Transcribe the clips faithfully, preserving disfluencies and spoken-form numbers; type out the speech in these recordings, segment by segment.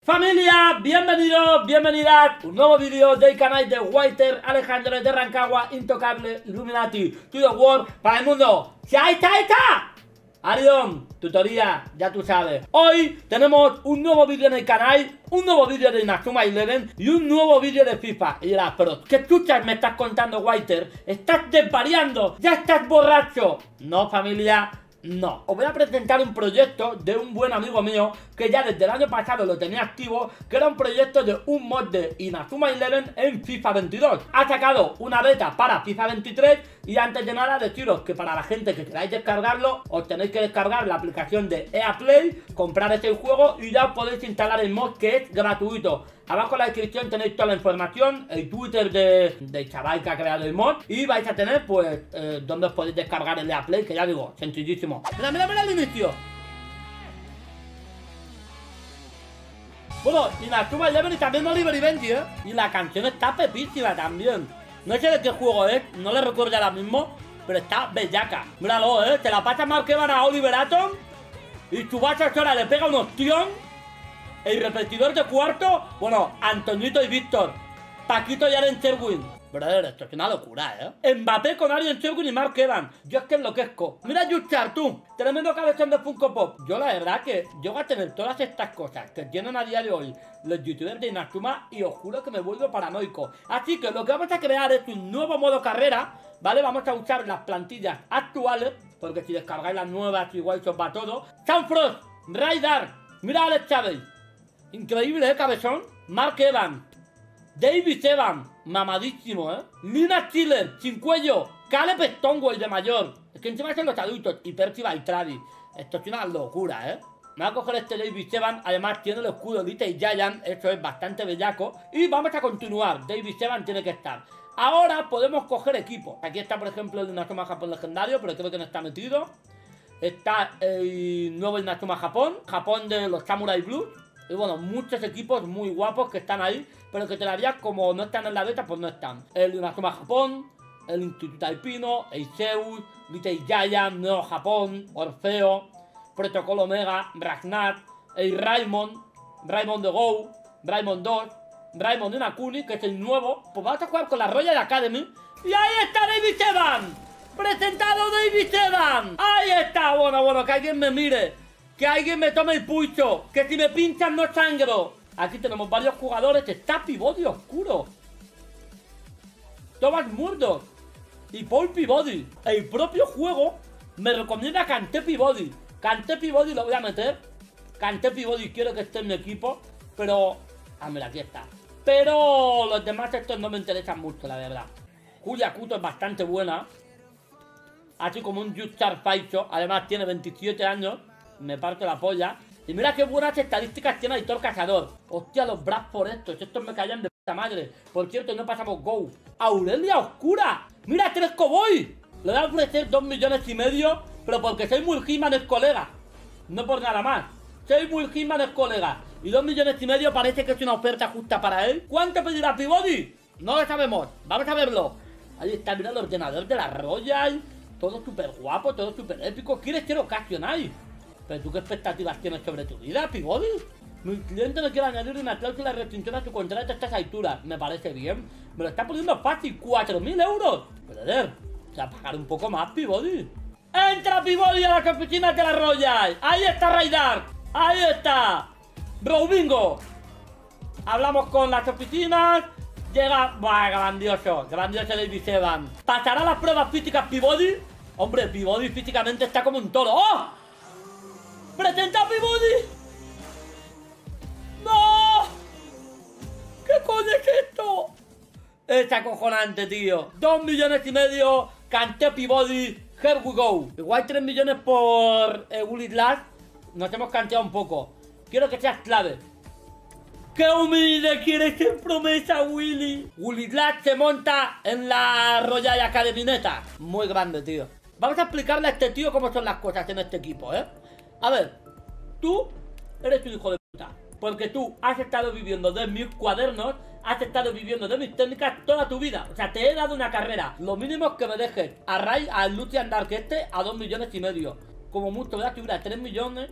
Familia, bienvenidos, bienvenidas a un nuevo vídeo del canal de Walter Alejandro de Rancagua, Intocable Illuminati to the World para el mundo. ¡Ya está, está! Arion, tutoría, ya tú sabes. Hoy tenemos un nuevo vídeo en el canal, un nuevo vídeo de Inazuma Eleven y un nuevo vídeo de FIFA. Y dirás, pero ¿qué chuchas me estás contando, Walter? ¿Estás desvariando? ¿Ya estás borracho? No, familia. No, os voy a presentar un proyecto de un buen amigo mío que ya desde el año pasado lo tenía activo, que era un proyecto de un mod de Inazuma Eleven en FIFA veintidós. Ha sacado una beta para FIFA veintitrés y antes de nada deciros que para la gente que queráis descargarlo, os tenéis que descargar la aplicación de E A Play, comprar ese juego y ya os podéis instalar el mod, que es gratuito. Abajo en la descripción tenéis toda la información, el Twitter de, de chaval que ha creado el mod, y vais a tener pues eh, donde os podéis descargar el E A Play, que ya digo, sencillísimo. Mira, mira, mira el inicio. Bueno, Inazuma Eleven y también Oliver y Benji, ¿eh? Y la canción está pepísima también. No sé de qué juego es, no le recuerdo ahora mismo, pero está bellaca. Míralo, ¿eh? Te la pasa mal que van a Oliver Atom y Tsubasa ahora le pega un ostión. El repetidor de cuarto, bueno, Antonito y Víctor, Paquito y Aren Sherwin. Brother, esto es una locura, ¿eh? Mbappé con Aren Sherwin y Mark Evan. Yo es que enloquezco. Mira Yuchar, tú, tremendo cabezón de Funko Pop. Yo la verdad que yo voy a tener todas estas cosas que tienen a día de hoy los youtubers de Inazuma y os juro que me vuelvo paranoico. Así que lo que vamos a crear es un nuevo modo carrera, ¿vale? Vamos a usar las plantillas actuales, porque si descargáis las nuevas igual se os va todo. Sunfrost, Raidar, mira a Alex Chávez. Increíble, ¿eh, cabezón? Mark Evan, David Evan, mamadísimo, ¿eh? Lina Chiller, sin cuello, Caleb Stonewall de mayor. Es que encima son los adultos. Y Percy Baltradi. Esto es una locura, ¿eh? Me voy a coger este David Evan. Además tiene el escudo de Little Giant. Esto es bastante bellaco. Y vamos a continuar. David Evan tiene que estar. Ahora podemos coger equipo. Aquí está, por ejemplo, el Inazuma Japón legendario, pero creo que no está metido. Está el nuevo Inazuma Japón. Japón de los Samurai Blues. Y bueno, muchos equipos muy guapos que están ahí, pero que todavía como no están en la beta, pues no están. El Inazuma Japón, el Instituto Alpino, el Zeus, Little Giant, Neo Japón, Orfeo, Protocolo Omega, Ragnar, el Raimon, Raimon de Go, Raimon dos, Raimon de Nakuni, que es el nuevo. Pues vamos a jugar con la Royal Academy. Y ahí está David Evan, presentado David Evan. Ahí está, bueno, bueno, que alguien me mire. Que alguien me tome el pulso. Que si me pinchan no sangro. Aquí tenemos varios jugadores. Está Peabody oscuro, Thomas Murdoch y Paul Peabody. El propio juego me recomienda Kanté Peabody. Kanté Peabody lo voy a meter. Kanté Peabody quiero que esté en mi equipo. Pero... ah, mira, aquí está. Pero los demás estos no me interesan mucho, la verdad. Julia Kuto es bastante buena. Así como un Yuchar Faicho. Además tiene veintisiete años. Me parto la polla. Y mira qué buenas estadísticas tiene Aitor Cazador. Hostia, los Bradford estos. Estos me callan de puta madre. Por cierto, no pasamos Go. Aurelia Oscura. Mira, tres Cowboys. Le voy a ofrecer dos millones y medio. Pero porque soy muy He-Man es colega. No por nada más. Soy muy He-Man es colega. Y dos millones y medio parece que es una oferta justa para él. ¿Cuánto pedirá Peabody? No lo sabemos. Vamos a verlo. Ahí está, mira el ordenador de la Royal. Todo súper guapo, todo súper épico. ¿Quieres que ocasional? ¿Pero tú qué expectativas tienes sobre tu vida, Peabody? Mi cliente no quiere añadir una cláusula de restricción a su contrato a estas alturas. Me parece bien. Me lo está poniendo fácil. ¡cuatro mil euros! Brother, o sea, pagar un poco más, Peabody. ¡Entra Peabody a las oficinas de la Royal! ¡Ahí está Raidar! ¡Ahí está! ¡Robingo! Hablamos con las oficinas. Llega... ¡buah, grandioso! Grandioso David Evan. ¿Pasará las pruebas físicas Peabody? Hombre, Peabody físicamente está como un toro. ¡Oh! ¡Presenta a Peabody! ¡No! ¿Qué coño es esto? Es acojonante, tío. Dos millones y medio. Kanté Peabody. Here we go. Igual tres millones por eh, Willy Lash. Nos hemos canteado un poco. Quiero que seas clave. ¡Qué humilde quiere ser promesa, Willy! Willy Lash se monta en la Royal Academy neta. Muy grande, tío. Vamos a explicarle a este tío cómo son las cosas en este equipo, ¿eh? A ver, tú eres un hijo de puta. Porque tú has estado viviendo de mis cuadernos, has estado viviendo de mis técnicas toda tu vida. O sea, te he dado una carrera. Lo mínimo es que me dejes a Ray, a Lucian Dark este, a dos millones y medio. Como mucho, ¿verdad? Que hubiera tres millones.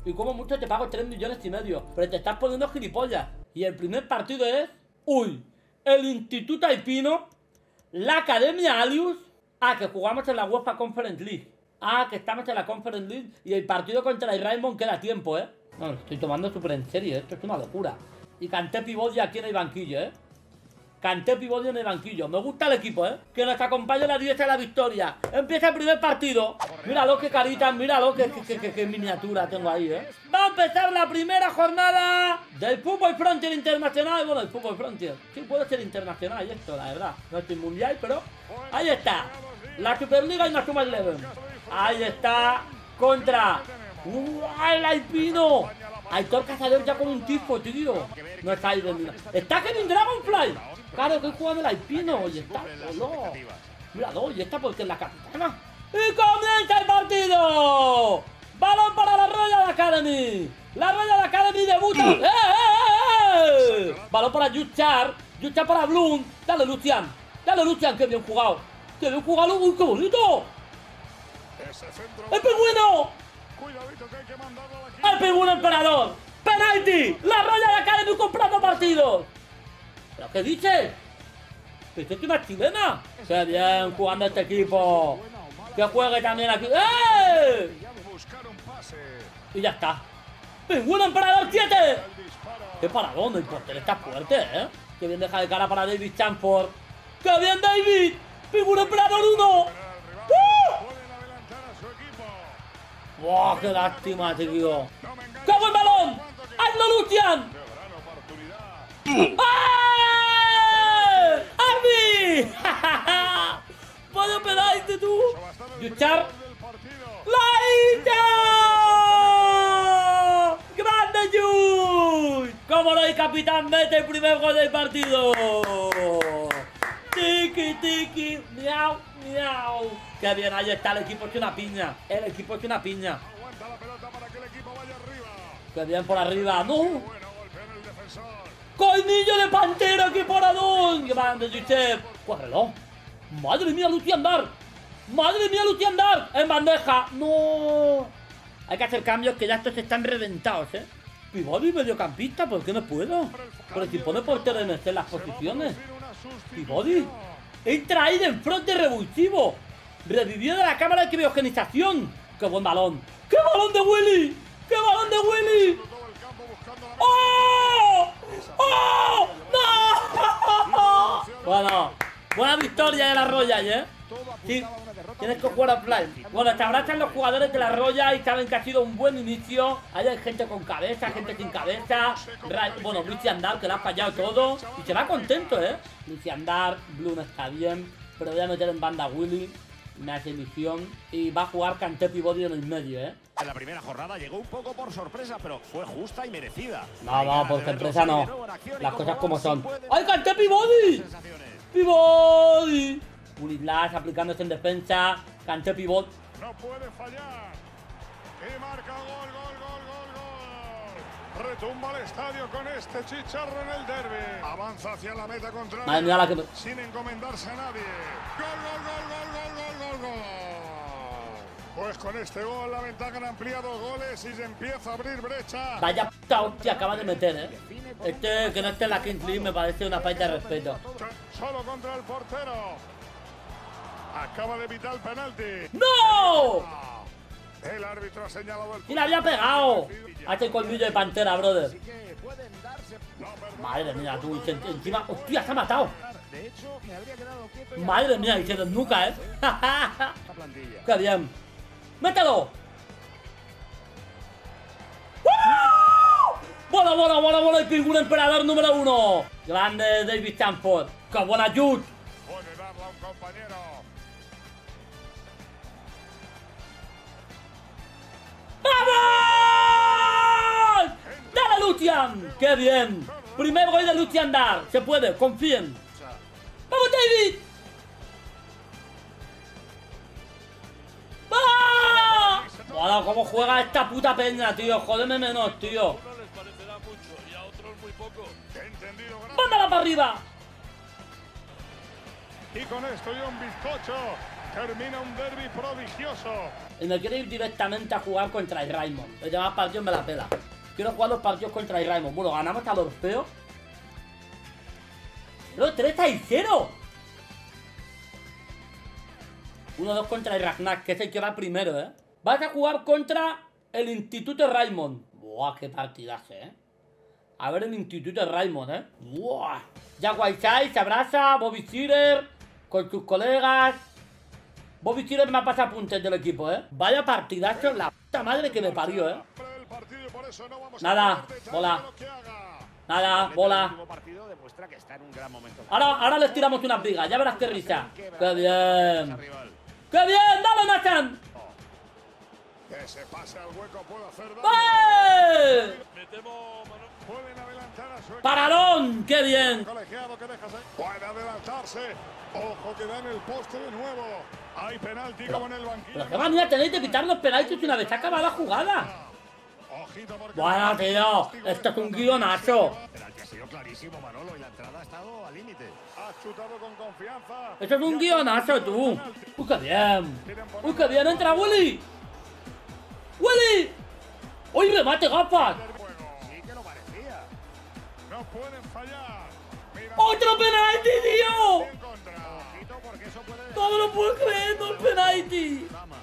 Y como mucho te pago tres millones y medio. Pero te estás poniendo gilipollas. Y el primer partido es... Uy, el Instituto Alpino, la Academia Alius. Ah, que jugamos en la UEFA Conference League. Ah, que estamos en la Conference League. Y el partido contra el Raymond queda tiempo, ¿eh? No, lo estoy tomando súper en serio. Esto es una locura. Y Kanté pivot ya aquí en el banquillo, ¿eh? Kanté pivot en el banquillo. Me gusta el equipo, ¿eh? Que nos acompañe la diez a la victoria. Empieza el primer partido. Míralo, qué caritas, míralo, qué, qué, qué, qué miniatura tengo ahí, ¿eh? Va a empezar la primera jornada del Fútbol Frontier Internacional. Bueno, el Fútbol Frontier. Sí, puede ser internacional y esto, la verdad. No estoy mundial, pero... Ahí está. La Superliga y la Super Eleven. Ahí está. Contra... ¡Uh! ¡El Alpino! Aitor Cazador ya con un tifo, tío. No está ahí de mira. ¡Está Kevin Dragonfly! Claro, que he jugado el Alpino. Y está solo. Míralo, y está porque es la capitana. ¡Y comienza el partido! ¡Balón para la Royal Academy! ¡La Royal Academy debuta! ¡Eh, eh, eh! Balón para Yuchar. Yuchar para Bloom. Dale, Lucian. Dale, Lucian. ¡Qué bien jugado! ¡Qué bien jugado! ¡Uy, qué bonito! ¡El pingüino! ¡El pingüino emperador! ¡Penalti! ¡La Royal Academy comprando partidos! ¿Pero qué dices? ¿Esto es una chilena? ¡Qué bien jugando este equipo! ¡Que juegue también aquí! ¡Eh! Y ya está. ¡Pingüino emperador siete! ¡Qué paradón! El portero está fuerte, ¿eh? ¡Qué bien deja de cara para David Chamford! ¡Qué bien, David! ¡Pingüino emperador uno! ¡Uh! ¡Wow! ¡Qué lástima, tío! ¡Qué buen balón! ¡Hazlo, Lucian! ¡Ah! ¡Arby! ¡Vaya penalti, tú! ¡Yuchar! ¡Laita! ¡Grande Yuch! ¡Cómo lo hay, capitán! ¡Mete el primer gol del partido! ¡Tiki, tiki! ¡Miau, miau! ¡Qué bien! Ahí está, el equipo es una piña. El equipo es una piña. ¡Qué bien por arriba! ¡No! ¡Colmillo de pantera! ¡Qué paradón! ¡Grande Yuchep! ¡Córrelo! ¡Madre mía, Lucian Dar! ¡Madre mía, Lucian Dar! ¡En bandeja! ¡No! Hay que hacer cambios que ya estos están reventados, ¿eh? Pivot y mediocampista, ¿por qué no puedo? Pero si pone portero en este en las posiciones. Pivot. Entra ahí de frente revulsivo. Revivió de la cámara de criogenización. ¡Qué buen balón! ¡Qué balón de Willy! ¡Qué balón de Willy! ¡Oh! ¡Oh! ¡No! Bueno, buena victoria de la Royal, ¿eh? Sí, tienes que jugar offline. Bueno, te abrazan los jugadores de la Royal y saben que ha sido un buen inicio. Ahí hay gente con cabeza, gente sin cabeza. Bueno, Lucian Dar, que le ha fallado todo. Y se va contento, ¿eh? Lucian Dar, Bloom está bien. Pero voy a meter en banda a Willy. Me hace ilusión. Y va a jugar Kanté Pivot en el medio, ¿eh? En la primera jornada llegó un poco por sorpresa, pero fue justa y merecida. No, no, por sorpresa no. Las cosas como son. ¡Ay, Kanté Pivot! ¡Pivot! Willy Blas aplicándose en defensa. Kanté Pivot. No puede fallar. Y marca gol, gol, gol, gol, gol. Retumba el estadio con este chicharro en el derbi. Avanza hacia la meta contraria. Madre mía, la que... sin encomendarse a nadie. Gol, gol, gol, gol, gol, gol, gol, gol. Pues con este gol la ventaja han ampliado goles y se empieza a abrir brecha. Vaya puta hostia acaba de meter, ¿eh? Este que no esté en la Kings League me parece una falta de respeto. Solo contra el portero. Acaba de evitar el penalti. ¡No! El árbitro ha señalado el... ¡Y la había pegado! Hace el colmillo de pantera, brother. Madre mía, tú, encima... ¡Hostia, se ha matado! Madre mía, y se desnuca, ¿eh? ¡Qué bien! ¡Mételo! ¡Bola, bola, bola, bola! El pingüino emperador número uno. Grande David Chamford. ¡Qué buena Jude! Puede darla a un compañero. ¡Vamos! ¡Dale, Lucian! ¡Qué bien! Primer gol de Lucian Dar. Se puede, confíen. ¡Vamos, David! ¡Ah! Bueno, cómo juega esta puta peña, tío. Jódeme menos, tío. ¡Mándala para arriba! Y con esto y un bizcocho Termina un derbi prodigioso. Y me quiero ir directamente a jugar contra el Raymond. Los demás partidos me la pela. Quiero jugar los partidos contra el Raymond. Bueno, ganamos al Orfeo. Pero tres a cero. uno dos contra el Ragnar, que es el que va primero, ¿eh? Vas a jugar contra el Instituto Raymond. Buah, qué partidazo, ¿eh? A ver el Instituto Raymond, ¿eh? Buah. Jack Whiteside se abraza, Bobby Sealer con sus colegas. Bobby Sealer me ha pasado apuntes del equipo, ¿eh? Vaya partidazo, la puta madre que me parió, ¿eh? Nada, bola. Nada, bola. Ahora, ahora les tiramos una briga, ya verás qué risa. ¡Qué bien! ¡Qué bien! ¡Dale, Nathan! Ese pase al hueco puede hacer daño. ¡Eh! Pueden adelantar a su equipo. ¡Paralón! ¡Qué bien! Colegiado que deja ser. Puede adelantarse. Ojo que da en el poste de nuevo. Hay penalti como en el banquillo. Pero qué manía tenéis de evitar los penaltis una vez acabada la jugada. Ojito porque Bueno, tío, esto es un guionazo. Penalti ha sido clarísimo, Manolo, y la entrada ha estado al límite. ha chutado con confianza. Esto es un guionazo, tú. Uy, qué bien. Uy, qué bien, entra Willy. ¡Willy! ¡Uy, remate, gafas! Sí que lo parecía. No pueden fallar. Mira, ¡Otro penalti, tío! en contra. Ojito, porque eso puede... No me lo puedo creer, dos penalti. Dama.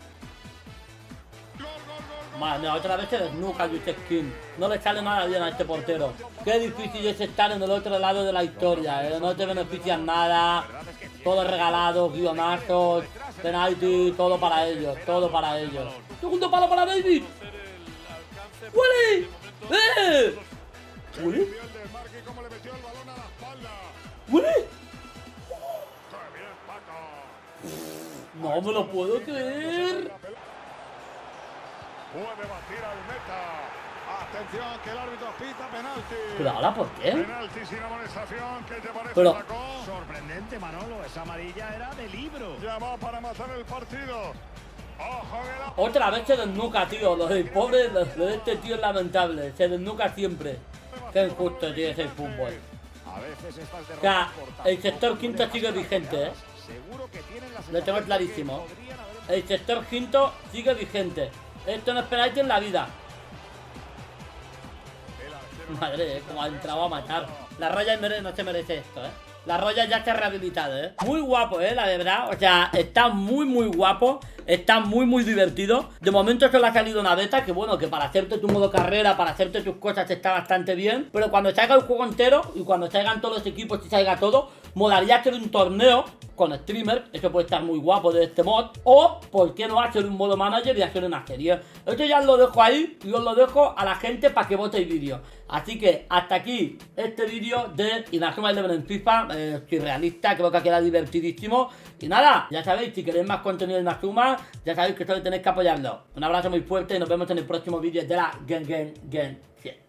Gol, gol, gol, gol. Madre mía, otra vez se desnuca Yusef King. No le sale nada bien a este portero. Qué difícil es estar en el otro lado de la historia, ¿eh? No te benefician nada. Todo regalado, guionazos, penalti, todo para ellos, todo para ellos. Segundo palo para David. ¡Willy! ¡Eh! ¿Willy? Vio el desmarque y cómo le metió el balón a la espalda. ¡Willy! ¡Qué bien, Paco! No me lo puedo creer. Puede batir al meta. Atención, que el árbitro pita penalti. Pero ahora, ¿por qué? Penalti sin amonestación. ¿Qué te parece, Pero- Paco? Sorprendente, Manolo. Esa amarilla era de libro. Llamó para matar el partido. Ojo que la... Otra vez se desnuca, tío. Lo del pobre, lo lo de este tío es lamentable. Se desnuca siempre. Qué injusto, tío, es el fútbol. A veces estas O sea, derrotas por el sector quinto sigue vigente, ¿eh? seguro que tienen la Lo tengo sensación clarísimo. de que podrían haber- El sector quinto sigue vigente. Esto no es penalti en la vida. Madre, eh, como ha entrado a matar. La Roya no se merece esto, eh. La Roya ya está rehabilitada, eh. Muy guapo, eh, la verdad. O sea, está muy, muy guapo. Está muy, muy divertido. De momento solo ha salido una beta. Que bueno, que para hacerte tu modo carrera, para hacerte tus cosas está bastante bien. Pero cuando salga el juego entero y cuando salgan todos los equipos y salga todo, molaría hacer un torneo con streamer. Eso puede estar muy guapo de este mod. O, ¿por qué no hacer un modo manager y hacer una serie? Esto ya os lo dejo ahí y os lo dejo a la gente para que vote el vídeo. Así que hasta aquí este vídeo de Inazuma Eleven en FIFA. Eh, soy realista, creo que ha quedado divertidísimo. Y nada, ya sabéis, si queréis más contenido de Inazuma, ya sabéis que solo tenéis que apoyarlo. Un abrazo muy fuerte y nos vemos en el próximo vídeo de la Gen Gen Gen siete.